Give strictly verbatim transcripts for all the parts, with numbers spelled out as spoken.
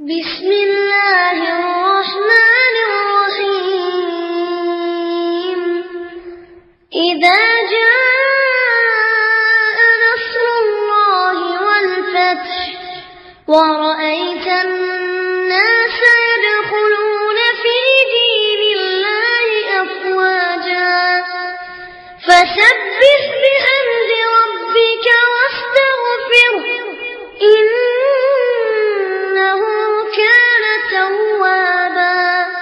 بسم الله الرحمن الرحيم إذا جاء نصر الله والفتح ورأيت الناس يدخلون في دين الله أفواجا فسبح بحمد ربك واستغفره إنه كان توابا.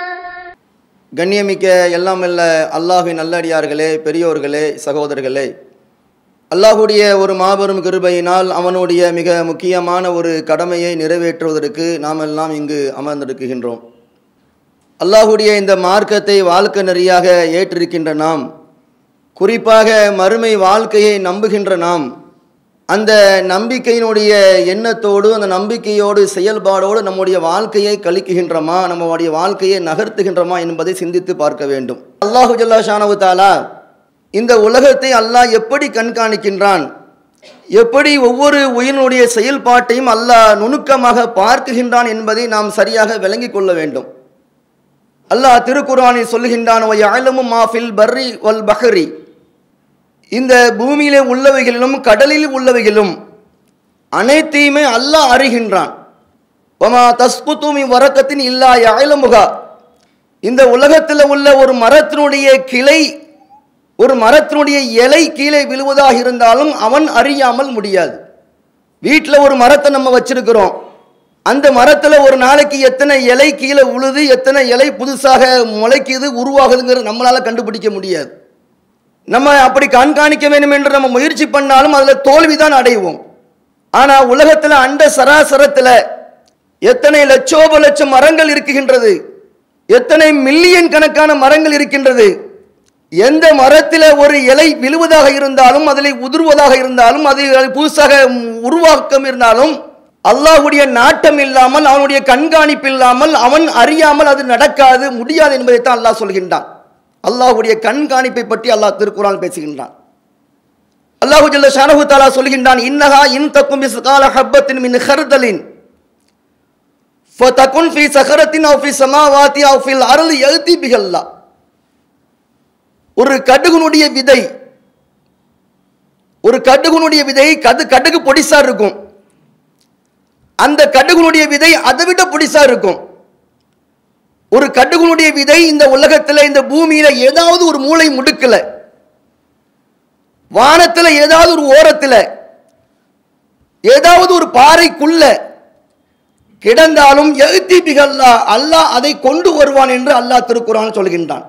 கண்ணியமிக்க எல்லாம் அல்ல அல்லாஹ்வின் நல்லடியார்களே, பெரியோர்களே, சகோதரர்களே, அல்லாஹுடைய ஒரு மாபெரும் கிருபையினால் அவனுடைய மிக முக்கியமான ஒரு கடமையை நிறைவேற்றுவதற்கு நாம் எல்லாம் இங்கு அமர்ந்திருக்கின்றோம். அல்லாஹுடைய இந்த மார்க்கத்தை வாழ்க்கை நெறியாக ஏற்றிருக்கின்ற நாம், குறிப்பாக மறுமை வாழ்க்கையை நம்புகின்ற நாம், அந்த நம்பிக்கையினுடைய எண்ணத்தோடு அந்த நம்பிக்கையோடு செயல்பாடோடு நம்முடைய வாழ்க்கையை கழிக்குகின்றோமா, நம்முடைய வாழ்க்கையை நகர்த்துகின்றோமா என்பதை சிந்தித்து பார்க்க வேண்டும். அல்லாஹு ஜல்லா ஷானஹு தஆலா இந்த உலகத்தை அல்லாஹ் எப்படி கண்காணிக்கின்றான், எப்படி ஒவ்வொரு உயிரினுடைய செயல்பாட்டையும் அல்லாஹ் நுணுக்கமாக பார்க்குகின்றான் என்பதை நாம் சரியாக விளங்கிக் கொள்ள வேண்டும். அல்லாஹ் திருக்குர்ஆனில் சொல்லுகின்றான், வயஅலமு மா ஃபில் பர்ரி வல் பஹ்ரி, இந்த பூமியிலே உள்ளவைகளிலும் கடலில் உள்ளவைகளும் அனைத்தையுமே அல்லாஹ் அறிகின்றான். வமா தஸ்குது மின் வரக்கத்தின் இல்லா யஅலமுஹா, இந்த உலகத்தில் உள்ள ஒரு மரத்தினுடைய கிளை, ஒரு மரத்தினுடைய இலை கீழே விழுவதாக இருந்தாலும் அவன் அறியாமல் முடியாது. வீட்டில் ஒரு மரத்தை நம்ம வச்சிருக்கிறோம், அந்த மரத்தில் ஒரு நாளைக்கு எத்தனை இலை கீழே உழுது, எத்தனை இலை புதுசாக முளைக்குது, உருவாகுதுங்கிறது நம்மளால் கண்டுபிடிக்க முடியாது. நம்ம அப்படி கண்காணிக்க வேண்டும் என்று நம்ம முயற்சி பண்ணாலும் அதில் தோல்விதான் அடைவோம். ஆனால் உலகத்தில் அண்ட சராசரத்தில் எத்தனை லட்சோப லட்சம் மரங்கள் இருக்குகின்றது, எத்தனை மில்லியன் கணக்கான மரங்கள் இருக்கின்றது. எந்த மரத்தில் ஒரு இலை விழுவதாக இருந்தாலும், அதில் உதிர்வதாக இருந்தாலும், அதில் புதுசாக உருவாக்கம் இருந்தாலும் அல்லாஹ்வுடைய நாட்டம் இல்லாமல், அவனுடைய கண்காணிப்பு இல்லாமல், அவன் அறியாமல் அது நடக்காது, முடியாது என்பதைத்தான் அல்லாஹ் சொல்கின்றான். அல்லாஹ்வுடைய கண்காணிப்பை பற்றி அல்லாஹ் திருக்குர்ஆன் பேசுகின்றான். அல்லாஹு ஜல்ல ஷானஹு தஆலா சொல்கின்றான், இன்னஹா இன் தகும் மிஸ்கால ஹப்பத்தின் மின் ஹர்தலின் ஃபதகுன் ஃபீ ஸஹரத்தின் அவ் ஃபீ ஸமாவாத்தி அவ் ஃபில் அர்லி யஅதி பிஹல்லாஹ். ஒரு கடுகுனுடைய விதை, ஒரு கடுகுனுடைய விதை, கது கடுகு பொடிசா இருக்கும், அந்த கடுகுனுடைய விதை அதை விட பொடிசா இருக்கும். ஒரு கடுகுனுடைய விதை இந்த உலகத்தில், இந்த பூமியில ஏதாவது ஒரு மூளை முடுக்கல, வானத்தில் ஏதாவது ஒரு ஓரத்தில், ஏதாவது ஒரு பாறைக்குள்ள கிடந்தாலும் யஅதி பிஹல்லாஹ், அல்லாஹ் அதை கொண்டு வருவான் என்று அல்லாஹ் திருக்குர்ஆன் சொல்கின்றான்.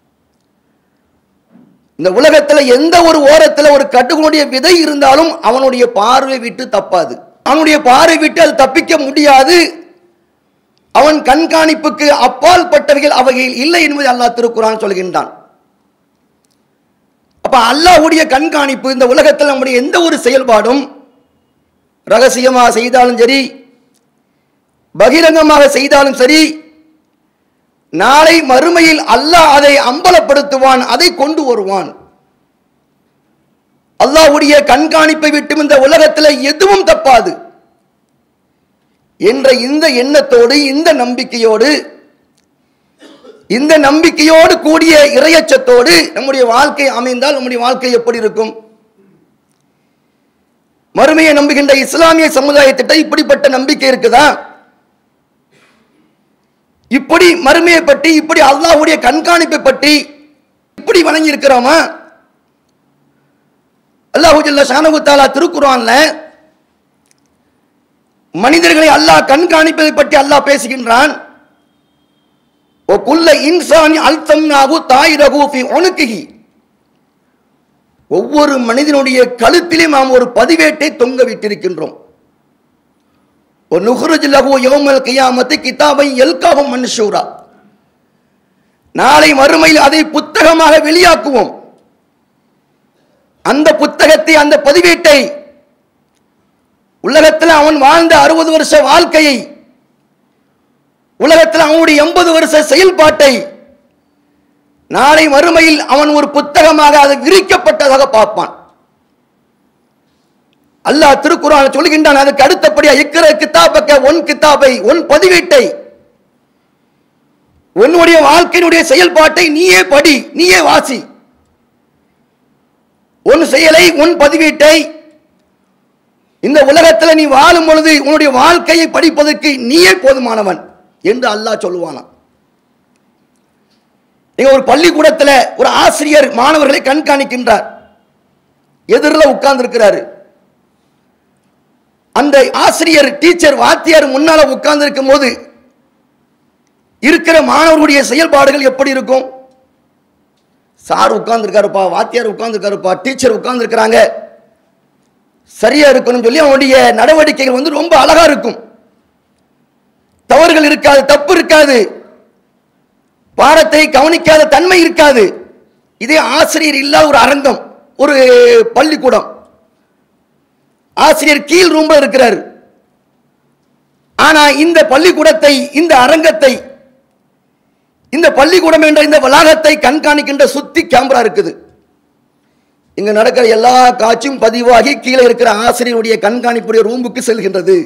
இந்த உலகத்தில் எந்த ஒரு ஓரத்தில் ஒரு கடுகுனுடைய விதை இருந்தாலும் அவனுடைய பார்வை விட்டு தப்பாது, அவனுடைய பார்வை விட்டு அது தப்பிக்க முடியாது. அவன் கண்காணிப்புக்கு அப்பால் பட்டவைகள் அவைகள் இல்லை என்பதை அல்லாஹ் திருக்குர்ஆன் சொல்கின்றான். அப்ப அல்லாஹ்வுடைய கண்காணிப்பு இந்த உலகத்தில் நம்முடைய எந்த ஒரு செயல்பாடும் ரகசியமாக செய்தாலும் சரி, பகிரங்கமாக செய்தாலும் சரி, நாளை மறுமையில் அல்லாஹ் அதை அம்பலப்படுத்துவான், அதை கொண்டு வருவான். அல்லாஹ்வுடைய கண்காணிப்பை விட்டு இந்த உலகத்தில் எதுவும் தப்பாது என்ற இந்த எண்ணத்தோடு, இந்த நம்பிக்கையோடு, இந்த நம்பிக்கையோடு கூடிய இறையச்சத்தோடு நம்முடைய வாழ்க்கை அமைந்தால் நம்முடைய வாழ்க்கை எப்படி இருக்கும்? மறுமையை நம்புகின்ற இஸ்லாமிய சமுதாயத்திட்ட இப்படிப்பட்ட நம்பிக்கை இருக்குதா? இப்படி மறுமையை பற்றி, இப்படி அல்லாஹ்வுடைய கண்காணிப்பை பற்றி இப்படி வணங்கி இருக்கிறோமா? அல்லாஹு ஜல்ல ஷானஹு தஆலா திருக்குர்ஆன்ல மனிதர்களை அல்லாஹ் கண்காணிப்பதை பற்றி அல்லாஹ் பேசுகின்றான். ஓ குல்ல இன்சானி அல்தம்னாஹு தாயிரஹு ஃபீ உனுகிஹி, ஒவ்வொரு மனிதனுடைய கழுத்திலே நாம் ஒரு பதிவேட்டை தொங்க விட்டிருக்கின்றோம். ஓ நுஹ்ருஜ் லஹு யௌமல் கியாமத்தி கிதாபன் யல்காஹு மன்ஷூரா, நாளை மறுமையில் அதை புத்தகமாக வெளியாக்குவோம். அந்த புத்தகத்தை, அந்த பதிவேட்டை, உலகத்தில் அவன் வாழ்ந்த அறுபது வருஷ வாழ்க்கையை, உலகத்தில் அவனுடைய எண்பது வருஷ செயல்பாட்டை நாளை மறுமையில் அவன் ஒரு புத்தகமாக அது விரிக்கப்பட்டதாக பார்ப்பான். அல்லாஹ் திருக்குர்ஆனில் சொல்கின்றான். அதுக்கு அடுத்தபடியா இக்ர கிதாபக, உன் கிதாபை, உன் பதிவேட்டை, உன்னுடைய வாழ்க்கையினுடைய செயல்பாட்டை நீயே படி, நீயே வாசி. உன் செயலை, உன் பதிவேட்டை இந்த உலகத்தில் நீ வாழும் பொழுது உன்னுடைய வாழ்க்கையை படிப்பதற்கு நீயே போதுமானவன் என்று அல்லாஹ் சொல்லுவானாம். இங்க ஒரு பள்ளிக்கூடத்தில் ஒரு ஆசிரியர் மாணவர்களை கண்காணிக்கின்றார். எதிரில் உட்கார்ந்து இருக்கிறாரு. அந்த ஆசிரியர், டீச்சர், வாத்தியார் முன்னால உட்கார்ந்து இருக்கும் போது இருக்கிற மாணவர்களுடைய செயல்பாடுகள் எப்படி இருக்கும்? சார் உட்கார்ந்து இருக்காருப்பா, வாத்தியார் உட்கார்ந்து இருக்காருப்பா, டீச்சர் உட்கார்ந்து இருக்கிறாங்க, சரியா இருக்கணும் சொல்லி அவனுடைய நடவடிக்கைகள் வந்து ரொம்ப அழகா இருக்கும். தவறுகள் இருக்காது, தப்பு இருக்காது, பாடத்தை கவனிக்காத தன்மை இருக்காது. இதே ஆசிரியர் இல்லாத ஒரு அரங்கம், ஒரு பள்ளிக்கூடம், ஆசிரியர் கீழ் ரூம்ல இருக்கிறார். ஆனா இந்த பள்ளிக்கூடத்தை, இந்த அரங்கத்தை, இந்த பள்ளிக்கூடம் என்ற இந்த வளாகத்தை கண்காணிக்கின்ற சுத்தி கேமரா இருக்குது. இங்க நடக்கிற எல்லா காட்சியும் பதிவாகி கீழே இருக்கிற ஆசிரியருடைய கண்காணிப்புடைய ரூமுக்கு செல்கின்றது.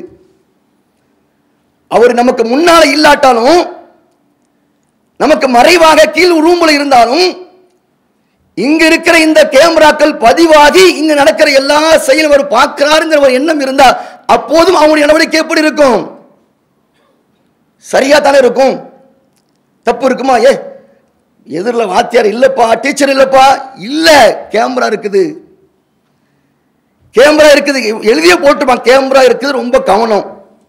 அவர் நமக்கு முன்னால இல்லாட்டாலும், நமக்கு மறைவாக கீழ் ரூம்ல இருந்தாலும், இங்க இருக்கிற இந்த கேமராக்கள் பதிவாகி இங்க நடக்கிற எல்லா செயலும் அவர் பார்க்கிறாருங்கிற ஒரு எண்ணம் இருந்தா அப்போதும் அவங்களுடைய நடவடிக்கை எப்படி இருக்கும்? சரியா தானே இருக்கும். தப்பு இருக்குமா? ஏ எதிரில் வாத்தியார் இல்லப்பா, டீச்சர் இல்லப்பா, இல்ல, கேமரா இருக்குது, கேமரா இருக்குது, எழுதிய போட்டுப்பான், கேமரா இருக்குது, ரொம்ப கவனம்.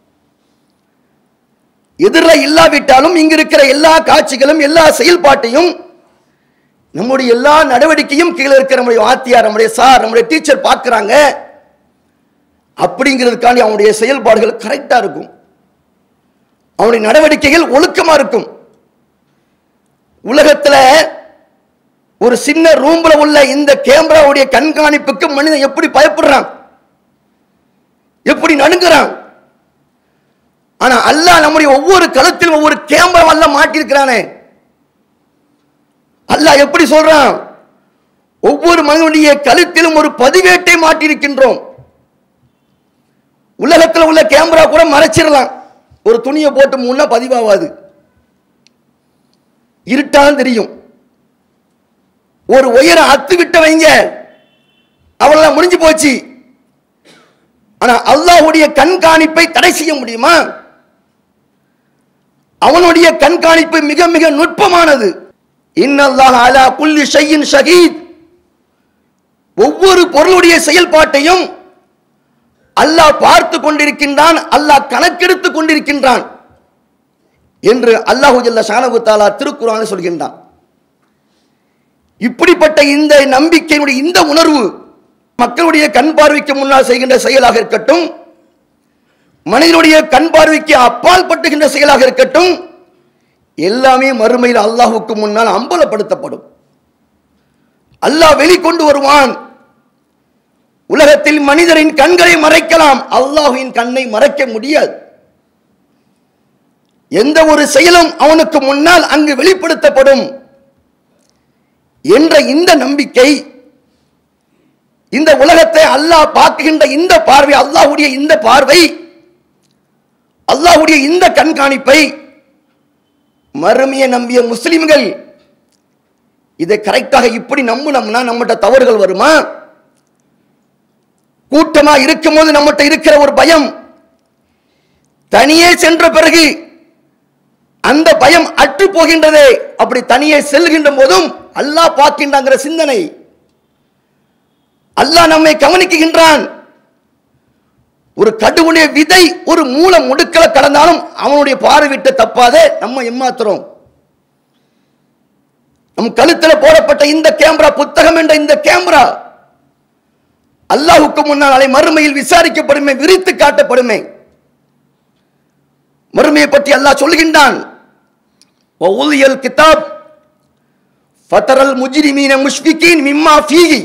எதிரில் இல்லாவிட்டாலும் இங்க இருக்கிற எல்லா காட்சிகளும், எல்லா செயல்பாட்டையும், நம்முடைய எல்லா நடவடிக்கையும் கீழே இருக்கிற நம்முடைய வாத்தியார், நம்முடைய சார், நம்முடைய டீச்சர் பார்க்கிறாங்க. அப்படிங்கிறதுக்காண்டி அவனுடைய செயல்பாடுகள் கரெக்டா இருக்கும், அவனுடைய நடவடிக்கைகள் ஒழுக்கமா இருக்கும். உலகத்துல ஒரு சின்ன ரூம்ல உள்ள இந்த கேமராவுடைய கண்காணிப்புக்கு மனிதன் எப்படி பயப்படுறான், எப்படி நடுங்குறான். ஆனா அல்லாஹ் நம்முடைய ஒவ்வொரு கழுத்திலும் ஒவ்வொரு கேமரா எல்லாம் மாட்டிருக்கிறானே. அல்லாஹ் எப்படி சொல்றான்? ஒவ்வொரு மனிதனுடைய கழுத்திலும் ஒரு பதிவேட்டை மாட்டியிருக்கின்றோம். உலகத்தில் உள்ள கேமரா கூட மறைச்சிடலாம், ஒரு துணியை போட்டு முன்னா பதிவாகாது, இருட்டாலும் தெரியும். ஒரு உயரம் அத்து விட்ட வைங்க, அவ்வளவுதான், முடிஞ்சு போச்சு. ஆனா அல்லாஹ்வுடைய கண்காணிப்பை தடை செய்ய முடியுமா? அவனுடைய கண்காணிப்பு மிக மிக நுட்பமானது. இன்னல்லாஹ் அலா குல்லி ஷைஇன் ஷஹீத். ஒவ்வொரு பொருளுடைய செயல்பாட்டையும் அல்லாஹ் பார்த்து கொண்டிருக்கின்றான், அல்லாஹ் கணக்கெடுத்து கொண்டிருக்கின்றான் என்று அல்லாஹு ஜல்ல ஷானஹு தஆலா திருக்குர்ஆனில் சொல்கின்றான். இப்படிப்பட்ட இந்த நம்பிக்கையினுடைய இந்த உணர்வு மக்களுடைய கண் பார்வைக்கு முன்னால் செய்கின்ற செயலாக இருக்கட்டும், மனிதனுடைய கண் பார்வைக்கு அப்பால் பட்டுகின்ற செயலாக இருக்கட்டும், எல்லாமே மறுமையில் அல்லாஹுக்கு முன்னால் அம்பலப்படுத்தப்படும். அல்லாஹ் வெளிக்கொண்டு வருவான். உலகத்தில் மனிதரின் கண்களை மறைக்கலாம், அல்லாஹ்வின் கண்ணை மறைக்க முடியாது. எந்த ஒரு செயலும் அவனுக்கு முன்னால் அங்கு வெளிப்படுத்தப்படும் என்ற இந்த நம்பிக்கை, இந்த உலகத்தை அல்லாஹ் பார்க்கின்ற இந்த பார்வை, அல்லாஹ்வுடைய இந்த பார்வை, அல்லாஹ்வுடைய இந்த கண்காணிப்பை மறுமையை நம்பிய முஸ்லிம்கள் இதை கரெக்டாக இப்படி நம்பினோம்னா நம்மகிட்ட தவறுகள் வருமா? கூட்டமா இருக்கும் போது நம்மகிட்ட இருக்கிற ஒரு பயம், தனியே சென்ற பிறகு அந்த பயம் அற்று போகின்றதே. அப்படி தனியே செல்கின்ற போதும் அல்லாஹ் பார்க்கின்றாங்கிற சிந்தனை, அல்லாஹ் நம்மை கவனிக்கின்றான். ஒரு கடுவுடைய விதை ஒரு மூல முடுக்கல கடந்தாலும் அவனுடைய பார்வையிட்ட தப்பாதே நம்ம ஏமாத்துறோம். நம் கழுத்தில் போடப்பட்ட இந்த கேமரா, புத்தகம் என்ற இந்த கேமரா அல்லாஹ்வுக்கு முன்னால் நாளை மறுமையில் விசாரிக்கப்படுமே, விரித்து காட்டப்படுமே. மறுமையை பற்றி அல்லாஹ் சொல்கின்றான். வஉலியல் கிதாப் ஃபதரல் முஜ்ரிமீன முஷ்ஃபிகீன் மிம்மா ஃபீஹி.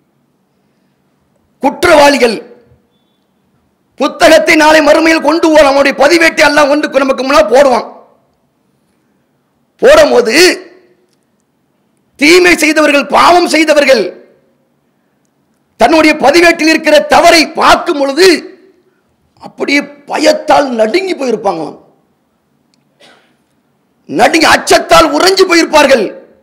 குற்றவாளிகள் புத்தகத்தை நாளை மறுமையில் கொண்டு போவான், அவனுடைய பதிவேட்டை எல்லாம் கொண்டு நமக்கு முன்னால் போடுவான். போடும்போது தீமை செய்தவர்கள், பாவம் செய்தவர்கள் தன்னுடைய பதிவேட்டில் இருக்கிற தவறை பார்க்கும் பொழுது அப்படியே பயத்தால் நடுங்கி போயிருப்பாங்களாம். நடுங்கி அச்சத்தால் உறைஞ்சு போயிருப்பார்கள்.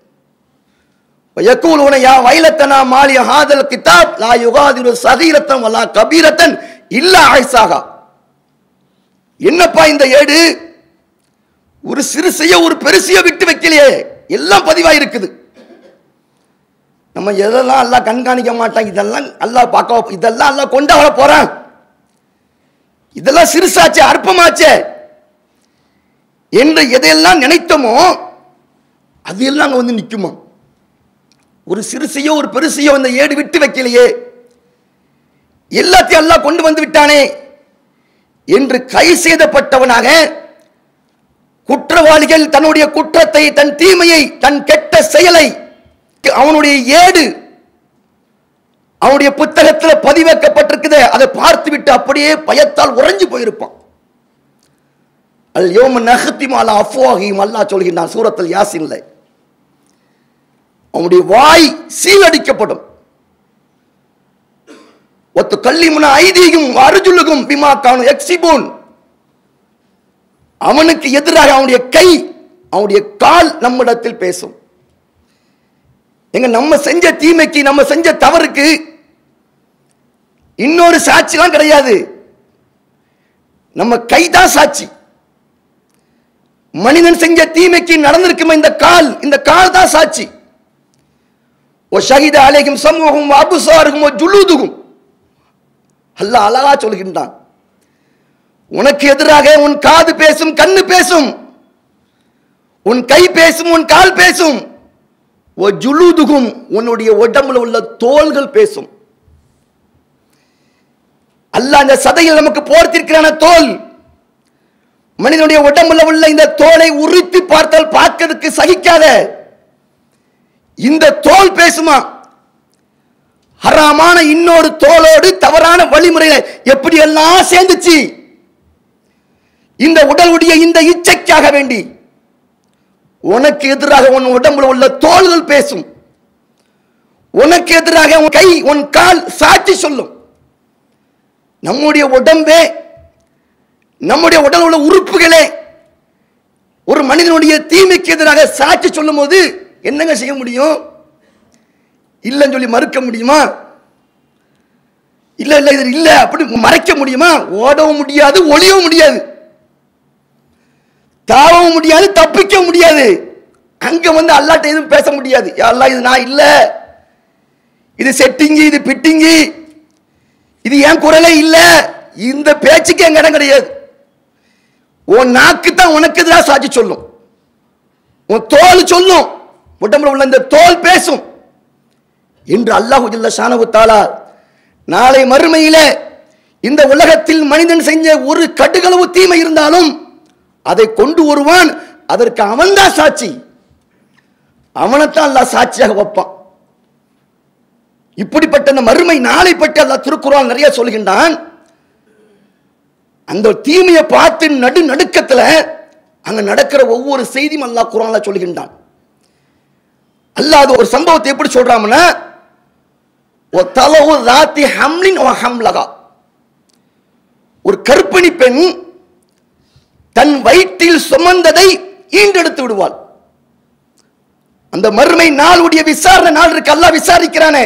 யகூலுன யா வைலத்தனா மாலி ஹாதல் கிதாப் லா யுகாதிரு சகீரத்தன் வலா கபீரத்தன் இல்லா ஆயிசாகா. என்னப்பா இந்த ஏடு, ஒரு சிறுசைய ஒரு பெருசைய விட்டு வைக்கலையே, எல்லாம் பதிவாக இருக்குது. நம்ம எதெல்லாம் அல்லாஹ் கண்காணிக்க மாட்டான், இதெல்லாம் அல்லாஹ் பார்க்க, இதெல்லாம் அல்லாஹ் கொண்டாட போறான், இதெல்லாம் சிறுசாச்சே அற்பமாச்சே என்று எதையெல்லாம் நினைத்தோமோ அது எல்லாம் அங்க வந்து நிற்குமா. ஒரு சிறுசையோ ஒரு பெருசையோ அந்த ஏடு விட்டு வைக்கலையே, எல்லாத்தையும் அல்லாஹ் கொண்டு வந்து விட்டானே என்று கை செய்தப்பட்டவனாக குற்றவாளிகள் தன்னுடைய குற்றத்தை, தன் தீமையை, தன் கெட்ட செயலை அவனுடைய ஏடு அவனுடைய புத்தகத்தில் பதிவேற்கப்பட்டிருக்குது, அதை பார்த்து விட்டு அப்படியே பயத்தால் உறைஞ்சு போயிருப்பான். அல் யௌம நஹ்திமு அலா அஃப்வாஹிஹிம், அல்லாஹ் சொல்கிறான் சூரத்துல் யாசீன்ல, அவனுடைய வாய் சீலடிக்கப்படும். ஒத்து கல்லிமுன ஐதீகும் அர்ஜுலுகும் பிமா கானு யக்ஸிபூன், அவனுக்கு எதிராக அவனுடைய கை, அவனுடைய கால் நம்மிடத்தில் பேசும். எங்க நம்ம செஞ்ச தீமைக்கு, நம்ம செஞ்ச தவறுக்கு இன்னொரு சாட்சிலாம் கிடையாது, நம்ம கைதான் சாட்சி. மனிதன் செஞ்ச தீமைக்கு நடந்திருக்குமே இந்த கால், இந்த கால் தான் சாட்சி. ஓ ஷஹீத அலைஹிம் சம்உஹும் வ அப்சாருஹும் வ ஜுலூதுஹும், அல்லாஹ் அழகா சொல்கின்றான், உனக்கு எதிராக உன் காது பேசும், கண்ணு பேசும், உன் கை பேசும், உன் கால் பேசும், ஓ ஜுலூதுஹும், உன்னுடைய உடம்புல உள்ள தோள்கள் பேசும். அல்லாஹ் அந்த சதையில் நமக்கு போர்த்திருக்கிறான தோல், மனிதனுடைய உடம்புல உள்ள இந்த தோலை உரித்து பார்த்தால் பார்க்கிறதுக்கு சகிக்காத இந்த தோல் பேசுமா. ஹராமான இன்னொரு தோலோடு தவறான வழிமுறையில எப்படி எல்லாம் சேர்ந்துச்சு. இந்த உடலுடைய இந்த இச்சைக்காக வேண்டி உனக்கு எதிராக உன் உடம்புல உள்ள தோள்கள் பேசும், உனக்கு எதிராக உன் கை, உன் கால் சாட்சி சொல்லும். நம்முடைய உடம்பே, நம்முடைய உடல் உள்ள உறுப்புகளே ஒரு மனிதனுடைய தீமைக்கு எதிராக சாட்சி சொல்லும் போது என்னங்க செய்ய முடியும்? இல்லைன்னு சொல்லி மறுக்க முடியுமா? இல்ல இல்ல இது இல்ல அப்படி மறைக்க முடியுமா? ஓடவும் முடியாது, ஒளியவும் முடியாது, தாவவும் முடியாது, தப்பிக்கவும் முடியாது. அங்க வந்து அல்லாஹ்ட்ட எதுவும் பேச முடியாது. யா அல்லாஹ், இது நான் இல்ல, இது செட்டிங்கி, இது பிட்டிங்கி, இது ஏன் குரலே இல்ல, இந்த பேச்சுக்கு எங்க இடம் கிடையாது. உன் நாக்கு தான் உனக்கு எதிராக சாட்சி சொல்லும், உன் தோல் சொல்லும், உடம்புல உள்ள இந்த தோல் பேசும் என்று அல்லாஹு ஜல்ல ஷானஹு தஆலா நாளை மறுமையில இந்த உலகத்தில் மனிதன் செஞ்ச ஒரு கடுகளவு தீமை இருந்தாலும் அதை கொண்டு வருவான், அதற்கு அவன்தான் சாட்சி, அவனைத்தான் அல்லாஹ் சாட்சியாக வைப்பான். இப்படிப்பட்ட அந்த மறுமை நாளை பற்றி அல்லாஹ் திருக்குர்ஆன் நிறைய சொல்கின்றான். அந்த தீமையை பார்த்து நடு நடுக்கத்துல அங்க நடக்கிற ஒவ்வொரு செய்தியும் அல்லாஹ் குர்ஆன்ல சொல்கின்றான். அல்லாஹ் அது ஒரு சம்பவத்தை எப்படி சொல்றாங்கன்னா, ஒத்தலவு ராத்தி ஹம்லின் வ ஹம்லகா, ஒரு கர்ப்பிணி பெண் தன் வயிற்றில் சுமந்ததை ஈண்டெடுத்து விடுவாள். அந்த மறுமை நாளுடைய விசாரணை நாள் இருக்கு, அல்லாஹ் விசாரிக்கிறானே.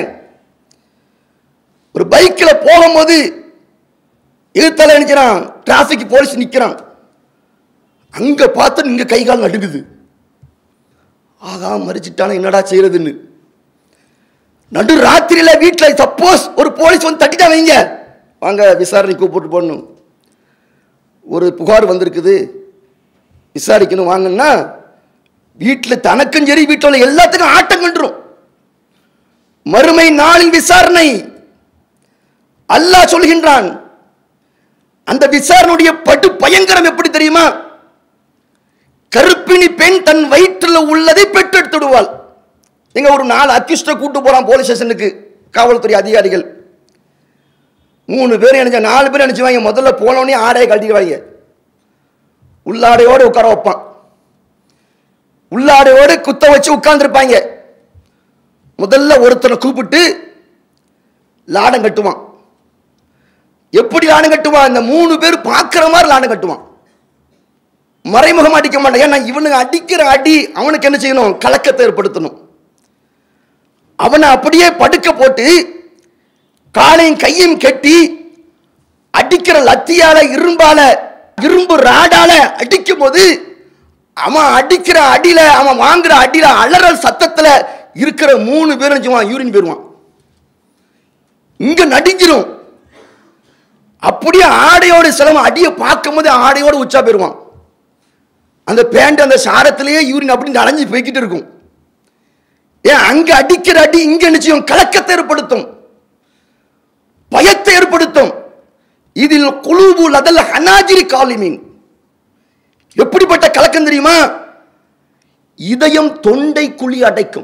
ஒரு பைக்கில் போகும்போது இருத்தல நினைக்கிறான், டிராபிக் போலீஸ் நிக்கிறான், அங்க பார்த்து இங்க கை கால் நடுங்குது, ஆகா மறிச்சிட்டான என்னடா செய்யறதுன்னு. நடு ராத்திரியில வீட்டில் சப்போஸ் ஒரு போலீஸ் வந்து தட்டிட்டா வைங்க, வாங்க விசாரணை கூப்பிட்டு போடணும், ஒரு புகார் வந்திருக்குது விசாரிக்கணும் வாங்கன்னா, வீட்டில் தனக்கும் சரி வீட்டில் உள்ள எல்லாத்துக்கும் ஆட்டம் கண்டுரும். மறுமை நாளின் விசாரணை அல்லாஹ் சொல்கின்றான். அந்த விசாரணையுடைய படு பயங்கரம் எப்படி தெரியுமா? கருப்பிணி பெண் தன் வயிற்றில் உள்ளதை பெற்றெடுத்துடுவாள். எங்க ஒரு நாலு அக்யூஸ்ட கூட்டு போறான் போலீஸ் ஸ்டேஷனுக்கு காவல்துறை அதிகாரிகள். மூணு பேர் நினைச்ச நாலு பேர் நினைச்சுவாங்க, முதல்ல போனோடனே ஆடையை கழட்டிடுவாங்க, உள்ளாடையோடு உட்கார வைப்பான், உள்ளாடையோடு குத்த வச்சு உட்கார்ந்துருப்பாங்க. முதல்ல ஒருத்தனை கூப்பிட்டு லாடம் கட்டுவான். எப்படி லாடம் கட்டுவான்? இந்த மூணு பேர் பார்க்குற மாதிரி லாடம் கட்டுவான். மறைமுகம் அடிக்க மாட்டான். ஏன்னா இவனுக்கு அடிக்கிற அடி அவனுக்கு என்ன செய்யணும்? கலக்கத்தை ஏற்படுத்தணும். அவனை அப்படியே படுக்க போட்டு காலையும் கையும் கட்டி அடிக்கிற லத்தியால இரும்பால இரும்பு ராடால அடிக்கும் போது அவன் அடிக்கிற அடியில அவன் வாங்குற அடியில அலறல் சத்தத்துல இருக்கிற மூணு பேரும் யூரின் போயிருவான். இங்க நடிஞ்சிரும். அப்படியே ஆடையோட சிலவன் அடியை பார்க்கும் போது ஆடையோட உச்சா போயிருவான். அந்த பேண்ட் அந்த சாரத்திலேயே யூரின் அப்படி அலைஞ்சு போய்கிட்டு இருக்கும். ஏன் அங்க அடிக்கிற அடி இங்க நிச்சயம் கலக்கத்தை ஏற்படுத்தும், பயத்தை ஏற்படுத்தும். இதில் குழுவு லதல் ஹனாஜிரி காலிமீன். எப்படிப்பட்ட கலக்கம் தெரியுமா? இதயம் தொண்டை குழி அடைக்கும்.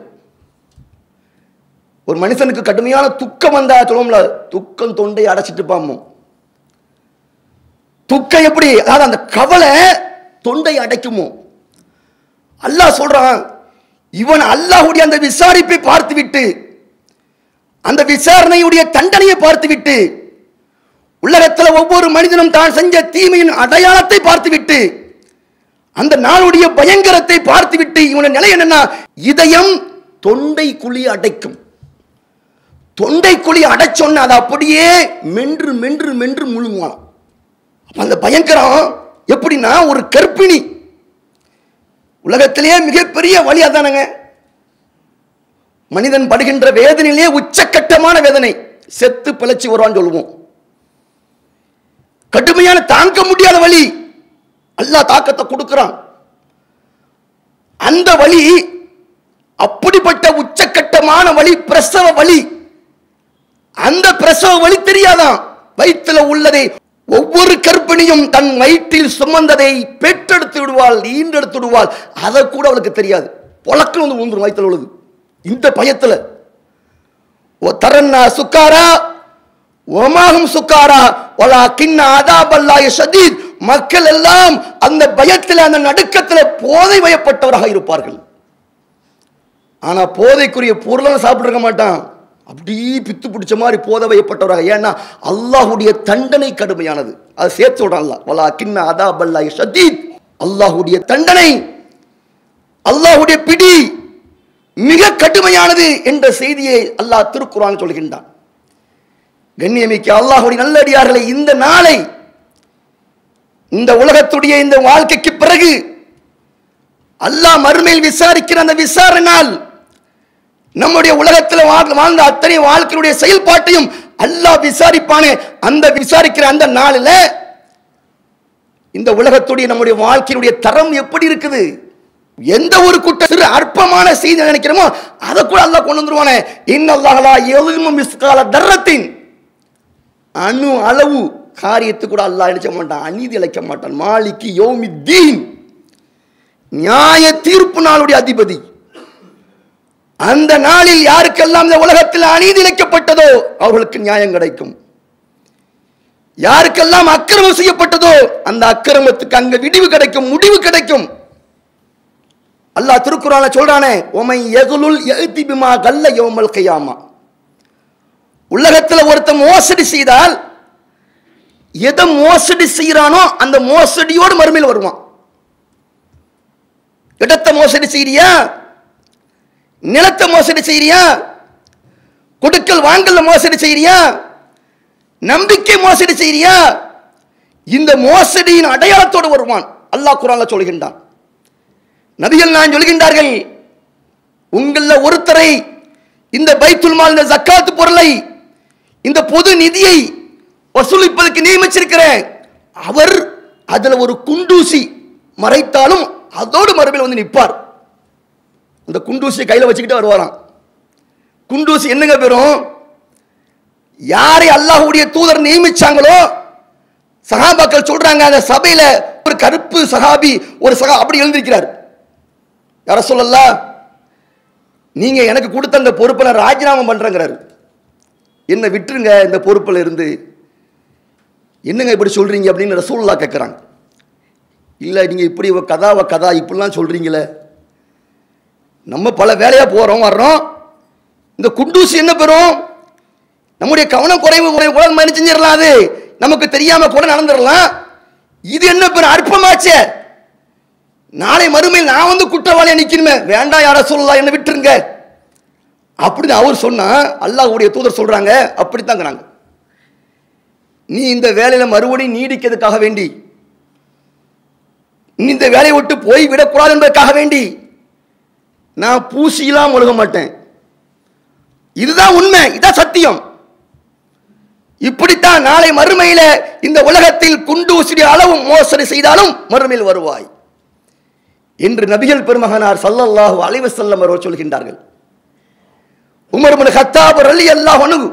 ஒரு மனுஷனுக்கு கடுமையான துக்கம் வந்தா சொல்லுவோம்ல, துக்கம் தொண்டை அடைச்சிட்டு பாமோ. துக்கம் எப்படி? அதாவது அந்த கவலை தொண்டை அடைக்குமோ. அல்லாஹ் சொல்றான், இவன் அல்லாஹ்வுடைய அந்த விசாரிப்பை பார்த்து விட்டு, அந்த விசாரணையுடைய தண்டனையை பார்த்து விட்டு, உலகத்தில் ஒவ்வொரு மனிதனும் தான் செஞ்ச தீமையின் அடையாளத்தை பார்த்து விட்டு, அந்த நாளுடைய பயங்கரத்தை பார்த்து விட்டு, இவன நிலை என்னன்னா, இதயம் தொண்டை குழி அடைக்கும். தொண்டை குழி அடைச்சோன்னு அதை அப்படியே மென்று மென்று மென்று முழுங்குவான். அந்த பயங்கரம் எப்படின்னா, ஒரு கர்ப்பிணி, உலகத்திலேயே மிகப்பெரிய வழி அதானங்க. மனிதன் படுகின்ற வேதனையிலே உச்சக்கட்டமான வேதனை, செத்து பிழைச்சி வருவான்னு சொல்லுவோம். கடுமையான தாங்க முடியாத வழி அல்லாஹ் தாக்கத்தை கொடுக்கிறான். அந்த வழி, அப்படிப்பட்ட உச்சக்கட்டமான வழி பிரசவ வழி. அந்த பிரசவ வழி தெரியாதான். வயிற்றில் உள்ளதை ஒவ்வொரு கர்ப்பிணியும் தன் வயிற்றில் சுமந்ததை பெற்றெடுத்து விடுவாள், ஈண்டெடுத்து விடுவாள். அதை கூட அவளுக்கு தெரியாது. பொழக்கு வந்து விழுந்துரும் வயிற்றில் உள்ளது. இந்த பயத்தில் தரன்னா சுக்காரா ஒமாகும் சுக்காரா ஒலா கிண்ண அதாபல்லாய ஷதீத். மக்கள் எல்லாம் அந்த பயத்தில், அந்த நடுக்கத்தில் போதை வயப்பட்டவராக இருப்பார்கள். ஆனா போதைக்குரிய பொருளை சாப்பிட்டு மாட்டான். அப்படி பித்து பிடிச்ச மாதிரி போதை வயப்பட்டவராக. ஏன்னா அல்லாஹ்வுடைய தண்டனை கடுமையானது. அது சேர்த்து விட அல்லாஹ் வலா கிண்ண அதாபல்லாய ஷதீத். அல்லாஹ்வுடைய தண்டனை, அல்லாஹ்வுடைய பிடி மிக கடுமையானது என்ற செய்தியை அல்லாஹ் திருக்குர்ஆனில் சொல்கின்றான். கண்ணியமிக்க அல்லாஹ்வுடைய நல்லடியார்களை, இந்த நாளை, இந்த உலகத்துடைய இந்த வாழ்க்கைக்கு பிறகு அல்லாஹ் மறுமையில் விசாரிக்கிற அந்த விசாரணையால் நம்முடைய உலகத்தில் வாழ்ந்த அத்தனை வாழ்க்கையுடைய செயல்பாட்டையும் அல்லாஹ் விசாரிப்பானே. அந்த விசாரிக்கிற அந்த நாளில் இந்த உலகத்துடைய நம்முடைய வாழ்க்கையுடைய தரம் எப்படி இருக்குது, எந்த ஒரு குற்ற சிறு அற்பமான செய்தி நினைக்கிறோமோ அதை கூட அல்லாஹ் கொண்டு வந்துருவானே. இன்னல்லாஹ் லா யஸ்லிமு மிஸ்கால தர்ரத்தின். அணு அளவு காரியத்தை கூட அல்லாஹ் நினைச்ச மாட்டான், அநீதி இழைக்க மாட்டான். மாலிகி யௌமித்தீன், நியாய தீர்ப்பு நாளுடைய அதிபதி. அந்த நாளில் யாருக்கெல்லாம் இந்த உலகத்தில் அநீதி இழைக்கப்பட்டதோ அவர்களுக்கு நியாயம் கிடைக்கும். யாருக்கெல்லாம் அக்கிரமம் செய்யப்பட்டதோ அந்த அக்கிரமத்துக்கு அங்க விடிவு கிடைக்கும், முடிவு கிடைக்கும். அல்லாஹ் திருக்குர்ஆன்ல சொல்றானே, ஒமை யகுலுல் யஅதி பிமா கல்ல யௌமல் கியாமா. உலகத்தில் ஒருத்தன் மோசடி செய்தால் எதை மோசடி செய்யறானோ அந்த மோசடியோடு மறுமையில் வருவான். இடத்தை மோசடி செய்யறியா, நிலத்தை மோசடி செய்யறியா, கொடுக்கல் வாங்கல மோசடி செய்யறியா, நம்பிக்கை மோசடி செய்யறியா, இந்த மோசடியின் அடையாளத்தோடு வருவான். அல்லாஹ் குர்ஆன்ல சொல்கின்றான். நபிகள் நான் சொல்கின்றார்கள், உங்கள ஒருத்தரை இந்த பைத்துல் மால், இந்த ஜக்காத் பொருளை, இந்த பொது நிதியை வசூலிப்பதற்கு நியமிச்சிருக்கிறேன். அவர் அதுல ஒரு குண்டூசி மறைத்தாலும் அதோடு மறுமையில் வந்து நிற்பார். அந்த குண்டூசியை கையில் வச்சுக்கிட்டு வருவாராம். குண்டூசி என்னங்க பெறும்? யாரை அல்லாஹ்வுடைய தூதர் நியமிச்சாங்களோ, சஹாபாக்கள் சொல்றாங்க, அந்த சபையில ஒரு கருப்பு சஹாபி ஒரு சஹா அப்படி எழுந்திருக்கிறார். யார சொல்லலாம், நீங்க எனக்கு கொடுத்த அந்த பொறுப்பை நான் ராஜினாமா பண்றேங்கிறாரு. என்ன விட்டுருங்க இந்த பொறுப்பில் இருந்து, என்னங்க இப்படி சொல்றீங்க அப்படின்னு ரசூலுல்லாஹ் கேட்குறாங்க. இல்லை நீங்க இப்படி கதாவை கதா இப்படிலாம் சொல்றீங்களே, நம்ம பல வேலையா போறோம் வர்றோம், இந்த குண்டூசி என்ன பெறும்? நம்முடைய கவனம் குறைவு கூட நம்ம செஞ்சிடலாம், அது நமக்கு தெரியாம கூட நடந்துடலாம். இது என்ன பெரிய அற்பமாச்சே, நாளை மறுமையில் நான் வந்து குற்றவாளியா நிக்கணுமே, வேண்டாம் யார சொல்லலாம், என்ன விட்டுருங்க அப்படின்னு அவர் சொன்னா, அல்லாஹ்வுடைய தூதர் சொல்றாங்க அப்படித்தாங்கிறாங்க. நீ இந்த வேலையில மறுபடியும் நீடிக்கிறதுக்காக வேண்டி, நீ இந்த வேலையை விட்டு போய் விடக்கூடாது என்பதற்காக வேண்டி நான் பூசிலாம் ஒழுக மாட்டேன். இதுதான் உண்மை, இதுதான் சத்தியம். இப்படித்தான் நாளை மறுமையில இந்த உலகத்தில் குண்டூசி அளவு மோசடி செய்தாலும் மறுமையில் வருவாய் என்று நபிகள் பெருமகனார் ஸல்லல்லாஹு அலைஹி வஸல்லம் அவர்கள் சொல்கின்றார்கள். உமர் இப்னு கத்தாப் ரலியல்லாஹு அன்ஹு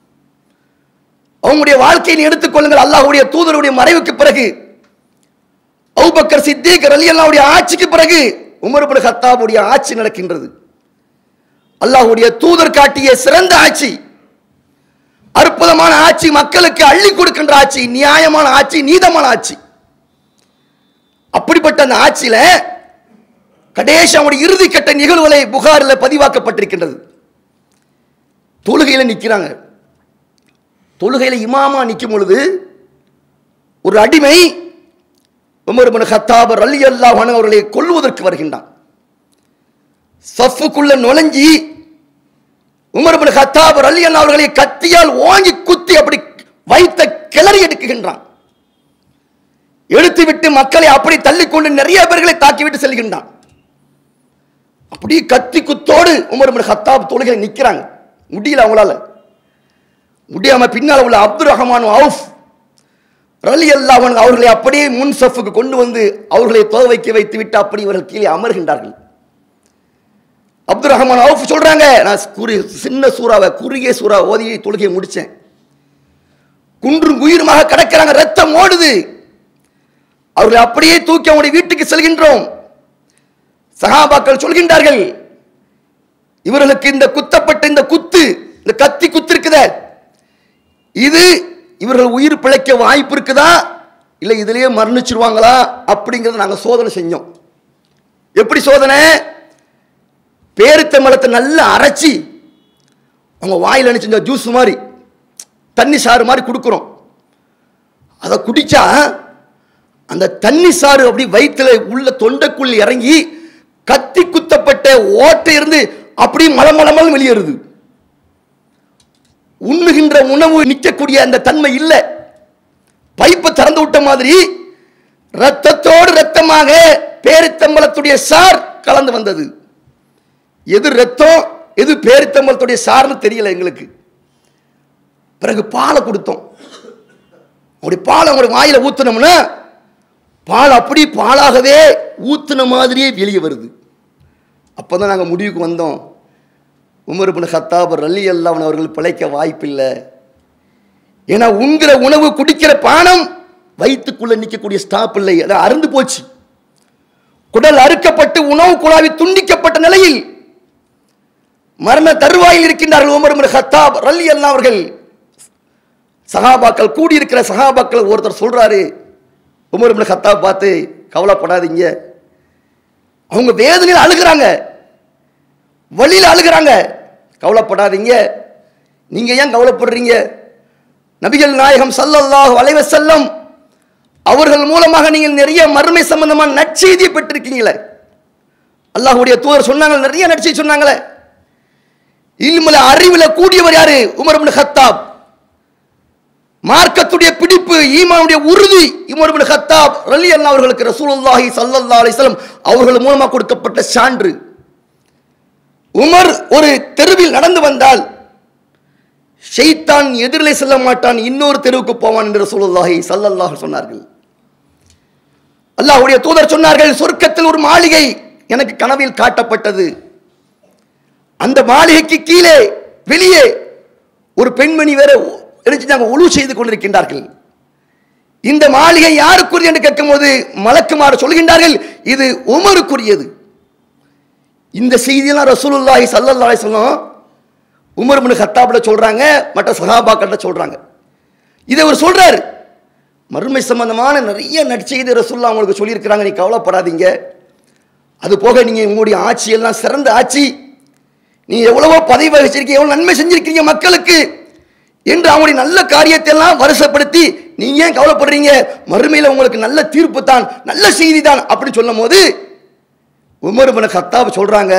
அவங்களுடைய வாழ்க்கையை எடுத்துக்கொள்ளுங்கள். அல்லாஹ்வுடைய தூதருடைய மறைவுக்கு பிறகு, அபூபக்கர் சித்திக் ரலியல்லாஹு அன்ஹுடைய ஆட்சிக்கு பிறகு உமர் இப்னு கத்தாபுடைய ஆட்சி நடக்கின்றது. அல்லாஹ்வுடைய தூதர் காட்டிய சிறந்த ஆட்சி, அற்புதமான ஆட்சி, மக்களுக்கு அள்ளி கொடுக்கின்ற ஆட்சி, நியாயமான ஆட்சி, நீதமான ஆட்சி. அப்படிப்பட்ட அந்த ஆட்சியில கடைசி அவருடைய இறுதி கட்ட நிகழ்வுகளை புகாரில் பதிவாக்கப்பட்டிருக்கின்றது. தொழுகையில நிற்கிறாங்க. தொழுகையில இமாமா நிற்கும் பொழுது ஒரு அடிமை உமர் இப்னு கத்தாப் ரலியல்லாஹு அன்ஹு அவர்களை கொல்வதற்கு வருகின்றான். சஃப்புக்குள்ள நுழைஞ்சி உமர் இப்னு கத்தாப் ரலியல்லாஹு அவர்களை கத்தியால் ஓங்கி குத்தி அப்படி வைத்த கிளறி எடுக்குகின்றான். எடுத்துவிட்டு மக்களை அப்படி தள்ளிக்கொண்டு நிறைய பேர்களை தாக்கிவிட்டு செல்கின்றான். அப்படி கத்தி குத்தோடு உமர் இப்னு கத்தாப் தொழுகையில் நிற்கிறாங்க. முடியல அவங்களால, முடியாம பின்னால் உள்ள அப்துர் ரஹ்மான் அவுஃப் ரலியல்லாஹு அன்ஹு அவர்களை அப்படியே முன் சஃப்புக்கு கொண்டு வந்து அவர்களை தொழ வைக்க வைத்து விட்டு அப்படி இவர்கள் கீழே அமர்கின்றார்கள். அப்துர் ரஹ்மான் அவுஃப் சொல்றாங்க, நான் சின்ன சூறாவை குறுகிய சூறா ஓதி தொழுகையை முடிச்சேன். குன்றும் குயிருமாக கிடக்கிறாங்க, ரத்தம் ஓடுது. அவர்களை அப்படியே தூக்கி அவருடைய வீட்டுக்கு செல்கின்றோம். சஹாபாக்கள் சொல்கின்றார்கள், இவர்களுக்கு இந்த குத்தப்பட்ட இந்த குத்து, இந்த கத்தி குத்து இருக்குதே, இது இவர்கள் உயிர் பிழைக்க வாய்ப்பு இருக்குதா இல்லை இதிலேயே மரணிச்சிருவாங்களா அப்படிங்கிறத நாங்கள் சோதனை செஞ்சோம். எப்படி சோதனை? பேரித்தம்பழத்தை நல்லா அரைச்சி அவங்க வாயில் அணிச்சு ஜூஸ் மாதிரி தண்ணி சாறு மாதிரி கொடுக்குறோம். அதை குடிச்சா அந்த தண்ணி சாறு அப்படி வயிற்றுல உள்ள தொண்டைக்குள் இறங்கி கத்தி குத்தப்பட்ட ஓட்டை இருந்து அப்படி மலமலமல் வெளியேறுது. உண்ணுகின்ற உணவு நிற்கக்கூடிய அந்த தன்மை இல்லை. பைப்பை திறந்து விட்ட மாதிரி ரத்தத்தோடு ரத்தமாக பேரித்தம்பலத்துடைய சார் கலந்து வந்தது. எது ரத்தம் எது பேரித்தம்பலத்துடைய சார்னு தெரியல எங்களுக்கு. பிறகு பாலை கொடுத்தோம். அப்படி பால் அவங்களுடைய வாயில ஊத்தினோம்னா பால் அப்படி பாலாகவே ஊத்தின மாதிரியே வெளியே வருது. அப்பதான் நாங்கள் முடிவுக்கு வந்தோம், உமர் இப்னு கத்தாப் ரலியல்லாஹு அன்ஹு அவர்கள் பிழைக்க வாய்ப்பில்லை. ஏன்னா உண்கிற உணவு குடிக்கிற பானம் வயிற்றுக்குள்ள நிற்கக்கூடிய ஸ்டாப் இல்லை, அது அருந்து போச்சு. குடல் அறுக்கப்பட்டு உணவு குழாவி துண்டிக்கப்பட்ட நிலையில் மரண தருவாயில் இருக்கின்றார்கள் உமர் இப்னு கத்தாப் ரலியல்லாஹு அவர்கள். சஹாபாக்கள் கூடியிருக்கிற சஹாபாக்கள் ஒருத்தர் சொல்றாரு, உமர் இப்னு கத்தாப் பார்த்து, கவலைப்படாதீங்க. அவங்க வேதனையில் அழுகிறாங்க, வழியில் அழுகிறாங்க. கவலைப்படாதீங்க. நீங்க ஏன் கவலைப்படுறீங்க? நபிகள் நாயகம் ஸல்லல்லாஹு அலைஹி வஸல்லம் அவர்கள் மூலமாக நீங்கள் நிறைய மறுமை சம்பந்தமான நற்செய்தியை பெற்றிருக்கீங்களே. அல்லாஹ்வுடைய தூதர் சொன்னாங்க, நிறைய நற்செய்தி சொன்னாங்களே. இல்முல அறிவுல கூடியவர் யாரு? Umar ibn Khattab. மார்க்கத்துடைய பிடிப்பு, ஈமானுடைய உறுதி உமர் இப்னு கத்தாப் ரலியல்லாஹு அவர்களுக்கு ரசூலுல்லாஹி ஸல்லல்லாஹு அலைஹி வஸல்லம் அவர்கள் மூலமாக கொடுக்கப்பட்ட சான்று. உமர் ஒரு தெருவில் நடந்து வந்தால் ஷைத்தான் எதிரிலே செல்ல மாட்டான், இன்னொரு தெருவுக்கு போவான் என்று ரசூலுல்லாஹி ஸல்லல்லாஹு அலைஹி சொன்னார்கள். அல்லாஹ்வுடைய தூதர் சொன்னார்கள், சொர்க்கத்தில் ஒரு மாளிகை எனக்கு கனவில் காட்டப்பட்டது. அந்த மாளிகைக்கு கீழே வெளியே ஒரு பெண்மணி வேற ஒழு செய்து கொண்டிருக்கின்றார்கள். இந்த மாளிகை யாருக்குரியது என்று கேட்கும்போது மலக்குமார் சொல்கின்றார்கள், இது உமருக்குரியது. இந்த செய்தியெல்லாம் ரசூலுல்லாஹி ஸல்லல்லாஹு அலைஹி வஸல்லம் உமர் இப்னு கத்தாப்ல சொல்றாங்க, மற்ற சஹாபாக்கள்ட்ட சொல்றாங்க. இதை அவர் சொல்றாரு. மறுமை சம்பந்தமான நிறைய நற்செய்தி ரசூலுல்லாஹ் உங்களுக்கு சொல்லியிருக்கிறாங்க, நீ கவலைப்படாதீங்க. அது போக நீங்க உங்களுடைய ஆட்சி எல்லாம் சிறந்த ஆட்சி, நீ எவ்வளவோ பதவி வகிச்சிருக்கீங்க, எவ்வளவு நன்மை செஞ்சிருக்கீங்க மக்களுக்கு, என்று அவங்களுடைய நல்ல காரியத்தை எல்லாம் வருஷப்படுத்தி நீங்க ஏன் கவலைப்படுறீங்க, மறுமையில உங்களுக்கு நல்ல தீர்ப்பு தான், நல்ல செய்தி தான் அப்படின்னு சொல்லும் போது உமர் இப்னு கத்தாப் சொல்றாங்க,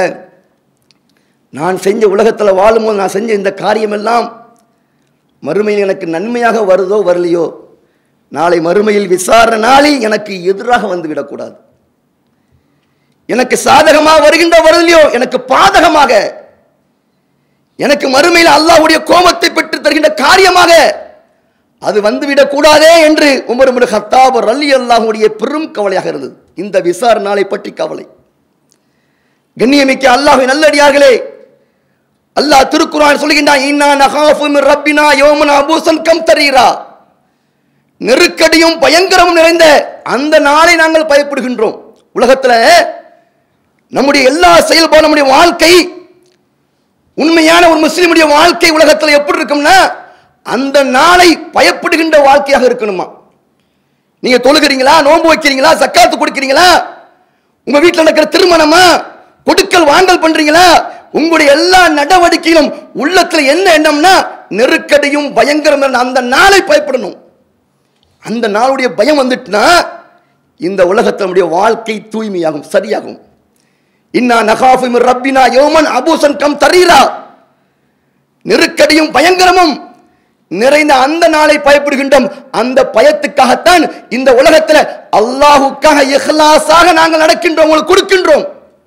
நான் செஞ்ச உலகத்தில் வாழும்போது நான் செஞ்ச இந்த காரியம் எல்லாம் மறுமையில் எனக்கு நன்மையாக வருதோ வரலையோ, நாளை மறுமையில் விசாரணை நாளில் எனக்கு எதிராக வந்து விடக்கூடாது. எனக்கு சாதகமாக வருகின்ற வரலையோ, எனக்கு பாதகமாக, எனக்கு மறுமையில் அல்லாஹ்வுடைய கோபத்தை பெற்று தருகின்ற காரியமாக அது வந்துவிடக் கூடாதே என்று உமர் இப்னு கத்தாப் ரலியல்லாஹுடைய பெரும் கவலையாக இருந்தது. இந்த விசாரணை நாளை பற்றி கவலை. கண்ணியமிக்க அல்லாஹ்வின் நல்லடியார்களே, அல்லாஹ் திருக்குர்ஆன் சொல்கின்றான், இன்னா நகாஃபு மின் ரப்பினா யௌமன் அபூஸன் கம்தரீரா, நெருக்கடியும் பயங்கரமும் நிறைந்த அந்த நாளை நாங்கள் பயப்படுகின்றோம். உலகத்துல நம்முடைய எல்லா செயல்பாடும், நம்முடைய வாழ்க்கை, உண்மையான ஒரு முஸ்லிமுடைய வாழ்க்கை உலகத்தில் எப்படி இருக்கும்னா அந்த நாளை பயப்படுகின்ற வாழ்க்கையாக இருக்கணுமா. நீங்க தொழுகிறீங்களா, நோன்பு வைக்கிறீங்களா, சக்காத்து கொடுக்கிறீங்களா, உங்க வீட்டில் நடக்கிற திருமணமா, கொடுக்கல் வாங்கல் பண்றீங்களா, உங்களுடைய எல்லா நடவடிக்கையிலும் உள்ளத்துல என்ன எண்ணம்னா நெருக்கடியும் பயங்கரம் அந்த நாளை பயப்படணும். அந்த நாளுடைய பயம் வந்துட்டுனா இந்த உலகத்தில் நம்முடைய வாழ்க்கை தூய்மையாகும், சரியாகும். இன்னா நகாஃபு மின் ரப்பினா யௌமன் அபூஸன் கம்தரீரா, நெருக்கடியும் பயங்கரமும் நிறைந்த அந்த நாளை பயப்படுகின்றோம். அந்த பயத்துக்காகத்தான் இந்த உலகத்தில் அல்லாஹ்வுக்காக இஹ்லாஸாக நாங்கள் நடக்கின்றோம், உங்களுக்கு கொடுக்கின்றோம்.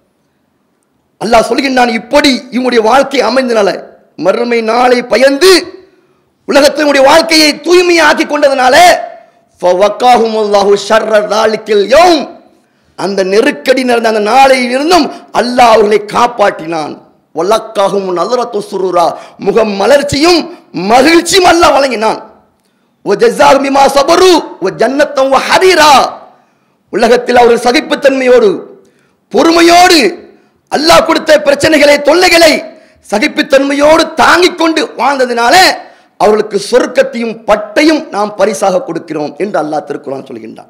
அல்லாஹ் சொல்கின்றான், இப்படி இவங்களுடைய வாழ்க்கை அமைந்தனால மறுமை நாளை பயந்து உலகத்தினுடைய வாழ்க்கையை தூய்மையாக்கி கொண்டதனால ஃபவக்காஹுமுல்லாஹு ஷர்ர தாலிக்கல் யௌம், அந்த நெருக்கடி நடந்த அந்த நாளையில் இருந்தும் அல்லாஹ் அவர்களை காப்பாற்றினான். வலக்காஹும் நஸரத்து சுரூரா, முகம் மலர்ச்சியும் மகிழ்ச்சியும் அல்லாஹ் வழங்கினான். வஜஸாஹு பிமா ஸபரு வ ஜன்னத்தன் வ ஹரீரா, உலகத்தில் அவர்கள் சகிப்புத்தன்மையோடு பொறுமையோடு அல்லாஹ் கொடுத்த பிரச்சனைகளை தொல்லைகளை சகிப்புத்தன்மையோடு தாங்கிக் கொண்டு வாழ்ந்ததினால அவர்களுக்கு சொர்க்கத்தையும் பட்டையும் நாம் பரிசாக கொடுக்கிறோம் என்று அல்லாஹ் திருக்குர்ஆன் சொல்கின்றான்.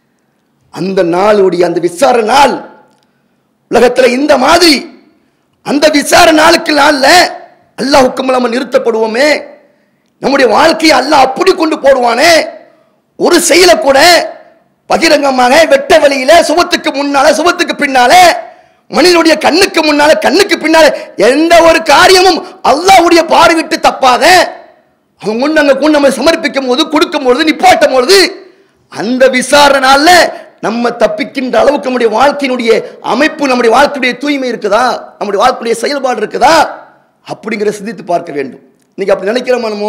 அந்த நாளுடைய அந்த விசாரணை நாள் உலகத்தில் இந்த மாதிரி அந்த விசாரணை நாளுக்கு நாள்ல அல்லாஹ்வுக்கு நம்ம நிறுத்தப்படுவோமே, நம்முடைய வாழ்க்கையை அல்லாஹ் அப்படி கொண்டு போடுவானே, ஒரு செயலை கூட பகிரங்கமாக வெட்ட வழியில சுபத்துக்கு முன்னால சுபத்துக்கு பின்னால மனிதனுடைய கண்ணுக்கு முன்னால கண்ணுக்கு பின்னால எந்த ஒரு காரியமும் அல்லாஹ்வுடைய பார்வையிட்டு தப்பாத அவங்க முன் அங்க கொண்டு நம்ம சமர்ப்பிக்கும் போது கொடுக்கும் பொழுது நிப்பாட்டும் பொழுது அந்த விசாரணை நாள்ல நம்ம தப்பிக்கின்ற அளவுக்கு நம்முடைய வாழ்க்கையினுடைய அமைப்பு, நம்முடைய வாழ்க்கையுடைய தூய்மை இருக்குதா, நம்முடைய வாழ்க்கையுடைய செயல்பாடு இருக்குதா அப்படிங்கிற சிந்தித்து பார்க்க வேண்டும். இன்னைக்கு அப்படி நினைக்கிறோமா? நம்ம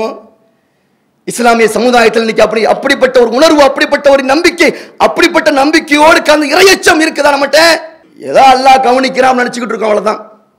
இஸ்லாமிய சமுதாயத்தில் இன்னைக்கு அப்படி அப்படிப்பட்ட ஒரு உணர்வு, அப்படிப்பட்ட ஒரு நம்பிக்கை, அப்படிப்பட்ட நம்பிக்கையோடு அந்த இறையச்சம் இருக்குதா நம்மகிட்ட? ஏதோ அல்லாஹ் கவனிக்கிறான் நினைச்சுக்கிட்டு இருக்கோம், அவ்வளவுதான்.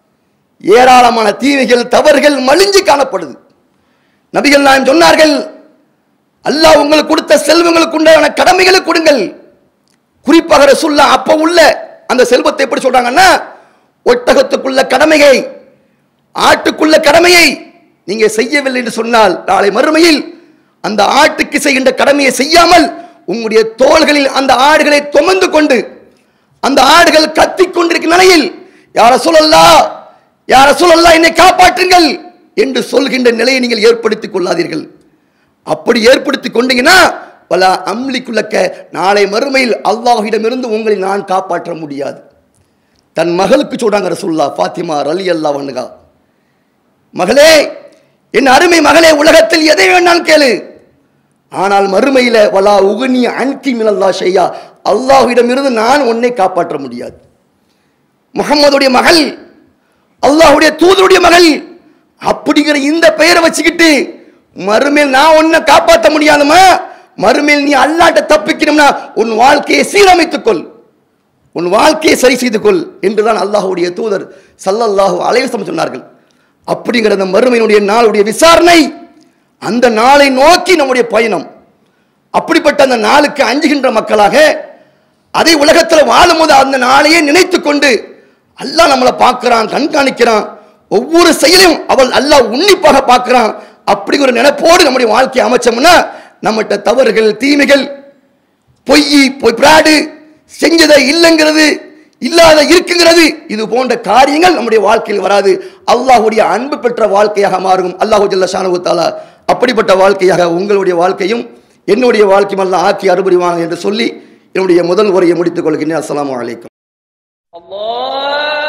ஏராளமான தீமைகள் தவறுகள் மலிஞ்சு காணப்படுது. நபிகள் நாயகம் சொன்னார்கள், அல்லாஹ் உங்களுக்கு கொடுத்த செல்வங்களுக்கு உண்டான கடமைகளை கொடுங்கள். குறிப்பாக ரசூலுல்லாஹ் அப்ப உள்ள அந்த செல்வத்தை எப்படி சொல்றாங்கன்னா, ஒட்டகத்துக்குள்ள கடமையை, ஆட்டுக்குள்ள கடமையை நீங்க செய்யவில்லை என்று சொன்னால் நாளை மறுமையில் அந்த ஆட்டுக்கு செய்கின்ற கடமையை செய்யாமல் உங்களுடைய தோள்களில் அந்த ஆடுகளை சுமந்து கொண்டு அந்த ஆடுகள் கத்திக் கொண்டிருக்கிற நிலையில் யா ரசூலல்லாஹ் யா ரசூலல்லாஹ் என்னை காப்பாற்றுங்கள் என்று சொல்கின்ற நிலையை நீங்கள் ஏற்படுத்திக் கொள்ளாதீர்கள். அப்படி ஏற்படுத்திக் கொண்டீங்கன்னா வலா அம்லிக்குலக்க, நாளை மறுமையில் அல்லாஹ்விடமிருந்து உங்களை நான் காப்பாற்ற முடியாது. தன் மகளுக்கு சொல்றாங்க ரசூலுல்லாஹ், ஃபாத்திமா ரலியல்லாஹு அன்ஹா, மகளே, என் அருமை மகளே, உலகத்தில் எதை வேணாலும் கேளு, ஆனால் மறுமையில வலா உகுனி அன்கி மினல்லாஹ் ஷையா, அல்லாஹ்விடமிருந்து நான் உன்னை காப்பாற்ற முடியாது. முஹம்மதுடைய மகள், அல்லாஹ்வுடைய தூதருடைய மகள் அப்படிங்கிற இந்த பெயரை வச்சுக்கிட்டு மறுமையில் நான் உன்னை காப்பாற்ற முடியாதுமா, மறுமையில் நீ அல்லாஹ்ட்ட தப்பிக்கணும்னா உன் வாழ்க்கையை சீரமைத்துக் கொள், உன் வாழ்க்கையை சரி செய்து கொள் என்றுதான் அல்லாஹ்வுடைய தூதர் ஸல்லல்லாஹு அலைஹி வஸல்லம் சொன்னார்கள். அப்படிங்கிற அந்த மறுமையினுடைய நாளுடைய விசாரணை, அந்த நாளை நோக்கி நம்முடைய பயணம். அப்படிப்பட்ட அந்த நாளுக்கு அஞ்சுகின்ற மக்களாக அதை உலகத்தில் வாழும் போது அந்த நாளையே நினைத்து கொண்டு அல்லாஹ் நம்மளை பார்க்கிறான், கண்காணிக்கிறான், ஒவ்வொரு செயலையும் அவள் அல்லாஹ் உன்னிப்பாக பார்க்கிறான். அப்படி ஒரு நினைப்போடு நம்முடைய வாழ்க்கையை அமைச்சோம்னா நம்மகிட்ட தவறுகள், தீமைகள், பொய், பொய் பிராடு, செஞ்சதை இல்லைங்கிறது, இல்லாத இருக்குங்கிறது, இது போன்ற காரியங்கள் நம்முடைய வாழ்க்கையில் வராது. அல்லாஹ்வுடைய அன்பு பெற்ற வாழ்க்கையாக மாறும். அல்லாஹு ஜல்ல ஷானஹு தஆலா அப்படிப்பட்ட வாழ்க்கையாக உங்களுடைய வாழ்க்கையும் என்னுடைய வாழ்க்கையும் எல்லாம் ஆக்கி அருபுரிவாங்க என்று சொல்லி என்னுடைய முதல் உரையை முடித்துக் கொள்கிறேன். அஸ்ஸலாமு அலைக்கும். Allah